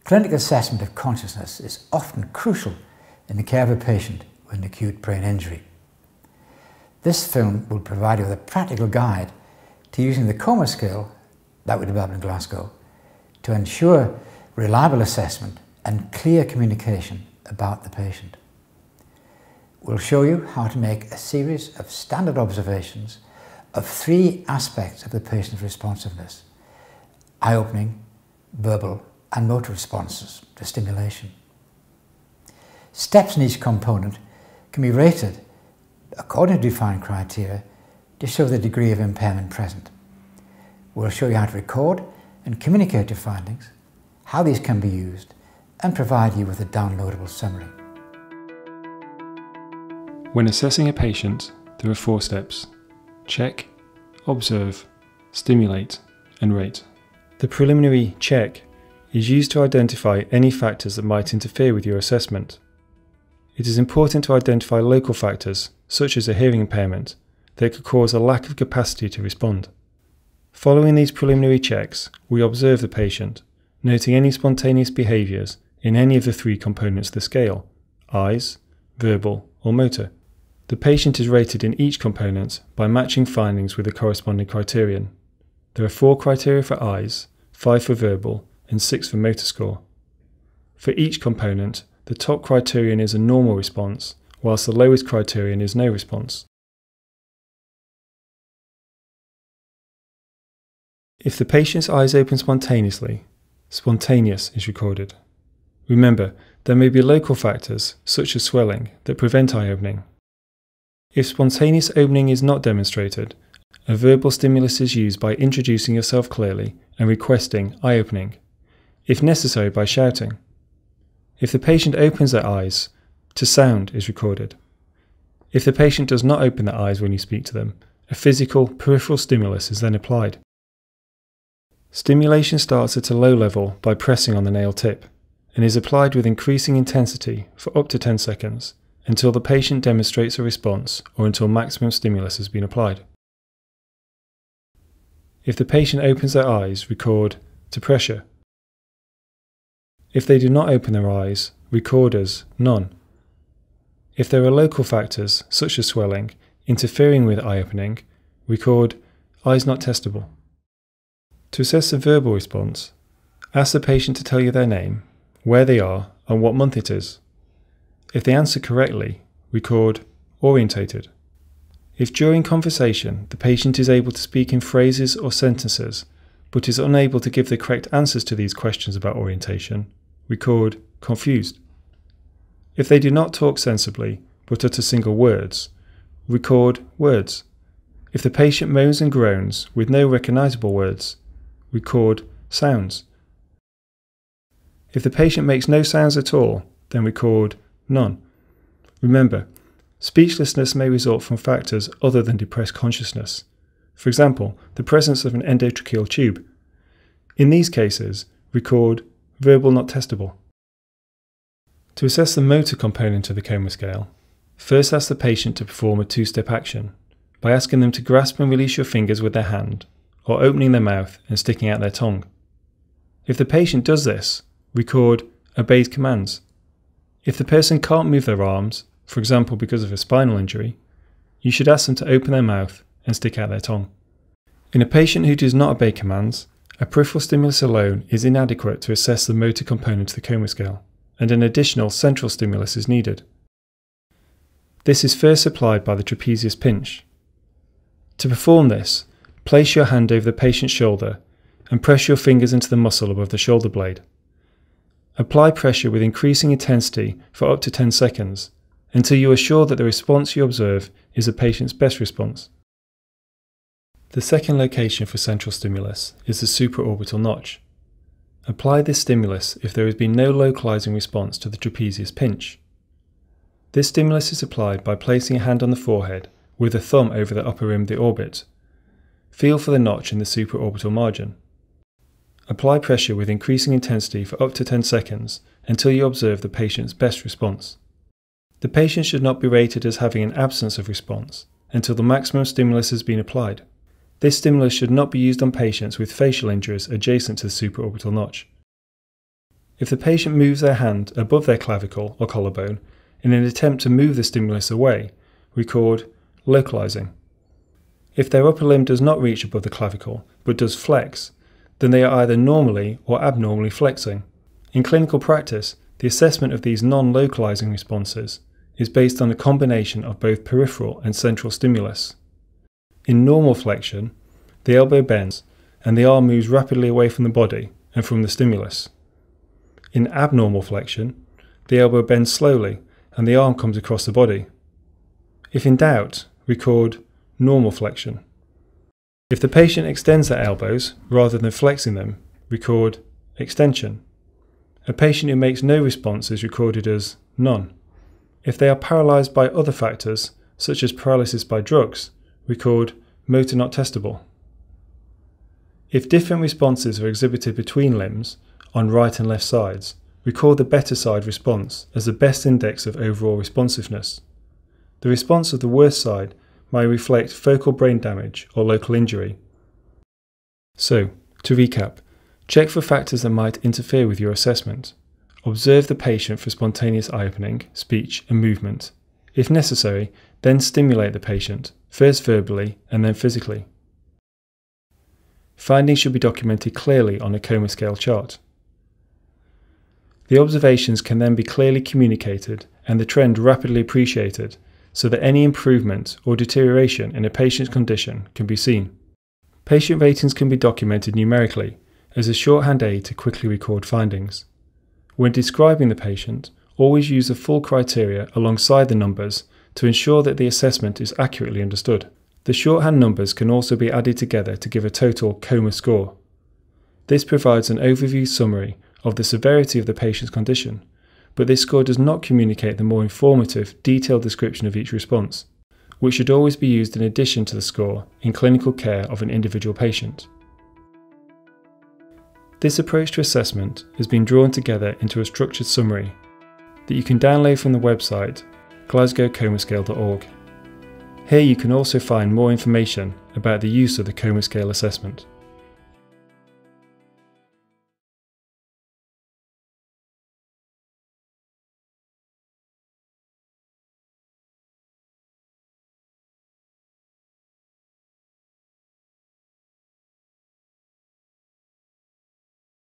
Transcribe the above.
Clinical assessment of consciousness is often crucial in the care of a patient with an acute brain injury. This film will provide you with a practical guide to using the Coma Scale that we developed in Glasgow to ensure reliable assessment and clear communication about the patient. We'll show you how to make a series of standard observations of 3 aspects of the patient's responsiveness: eye-opening, verbal and motor responses to stimulation. Steps in each component can be rated according to defined criteria to show the degree of impairment present. We'll show you how to record and communicate your findings, how these can be used, and provide you with a downloadable summary. When assessing a patient, there are 4 steps: check, observe, stimulate, and rate. The preliminary check is used to identify any factors that might interfere with your assessment. It is important to identify local factors, such as a hearing impairment, that could cause a lack of capacity to respond. Following these preliminary checks, we observe the patient, noting any spontaneous behaviours in any of the 3 components of the scale: eyes, verbal, or motor. The patient is rated in each component by matching findings with the corresponding criterion. There are 4 criteria for eyes, 5 for verbal, and 6 for motor score. For each component, the top criterion is a normal response, whilst the lowest criterion is no response. If the patient's eyes open spontaneously, spontaneous is recorded. Remember, there may be local factors, such as swelling, that prevent eye opening. If spontaneous opening is not demonstrated, a verbal stimulus is used by introducing yourself clearly and requesting eye opening, if necessary by shouting. If the patient opens their eyes, to sound is recorded. If the patient does not open their eyes when you speak to them, a physical, peripheral stimulus is then applied. Stimulation starts at a low level by pressing on the nail tip, and is applied with increasing intensity for up to 10 seconds, until the patient demonstrates a response or until maximum stimulus has been applied. If the patient opens their eyes, record to pressure. If they do not open their eyes, record as none. If there are local factors, such as swelling, interfering with eye opening, record eyes not testable. To assess a verbal response, ask the patient to tell you their name, where they are, and what month it is. If they answer correctly, record orientated. If during conversation the patient is able to speak in phrases or sentences, but is unable to give the correct answers to these questions about orientation, record confused. If they do not talk sensibly, but utter single words, record words. If the patient moans and groans with no recognisable words, record sounds. If the patient makes no sounds at all, then record none. Remember, speechlessness may result from factors other than depressed consciousness. For example, the presence of an endotracheal tube. In these cases, record verbal not testable. To assess the motor component of the Coma Scale, first ask the patient to perform a 2-step action by asking them to grasp and release your fingers with their hand, or opening their mouth and sticking out their tongue. If the patient does this, record obeys commands. If the person can't move their arms, for example because of a spinal injury, you should ask them to open their mouth and stick out their tongue. In a patient who does not obey commands, a peripheral stimulus alone is inadequate to assess the motor component of the Coma Scale, and an additional central stimulus is needed. This is first applied by the trapezius pinch. To perform this, place your hand over the patient's shoulder and press your fingers into the muscle above the shoulder blade. Apply pressure with increasing intensity for up to 10 seconds, until you are sure that the response you observe is the patient's best response. The second location for central stimulus is the supraorbital notch. Apply this stimulus if there has been no localizing response to the trapezius pinch. This stimulus is applied by placing a hand on the forehead with a thumb over the upper rim of the orbit. Feel for the notch in the supraorbital margin. Apply pressure with increasing intensity for up to 10 seconds until you observe the patient's best response. The patient should not be rated as having an absence of response until the maximum stimulus has been applied. This stimulus should not be used on patients with facial injuries adjacent to the supraorbital notch. If the patient moves their hand above their clavicle or collarbone in an attempt to move the stimulus away, record localizing. If their upper limb does not reach above the clavicle but does flex, then they are either normally or abnormally flexing. In clinical practice, the assessment of these non-localizing responses is based on a combination of both peripheral and central stimulus. In normal flexion, the elbow bends and the arm moves rapidly away from the body and from the stimulus. In abnormal flexion, the elbow bends slowly and the arm comes across the body. If in doubt, record normal flexion. If the patient extends their elbows rather than flexing them, record extension. A patient who makes no response is recorded as none. If they are paralysed by other factors, such as paralysis by drugs, record motor not testable. If different responses are exhibited between limbs, on right and left sides, record the better side response as the best index of overall responsiveness. The response of the worst side may reflect focal brain damage or local injury. So, to recap, check for factors that might interfere with your assessment. Observe the patient for spontaneous eye opening, speech and movement. If necessary, then stimulate the patient, first verbally and then physically. Findings should be documented clearly on a coma scale chart. The observations can then be clearly communicated and the trend rapidly appreciated so that any improvement or deterioration in a patient's condition can be seen. Patient ratings can be documented numerically as a shorthand aid to quickly record findings. When describing the patient, always use the full criteria alongside the numbers to ensure that the assessment is accurately understood. The shorthand numbers can also be added together to give a total coma score. This provides an overview summary of the severity of the patient's condition, but this score does not communicate the more informative, detailed description of each response, which should always be used in addition to the score in clinical care of an individual patient. This approach to assessment has been drawn together into a structured summary that you can download from the website glasgowcomascale.org. Here you can also find more information about the use of the Coma Scale assessment.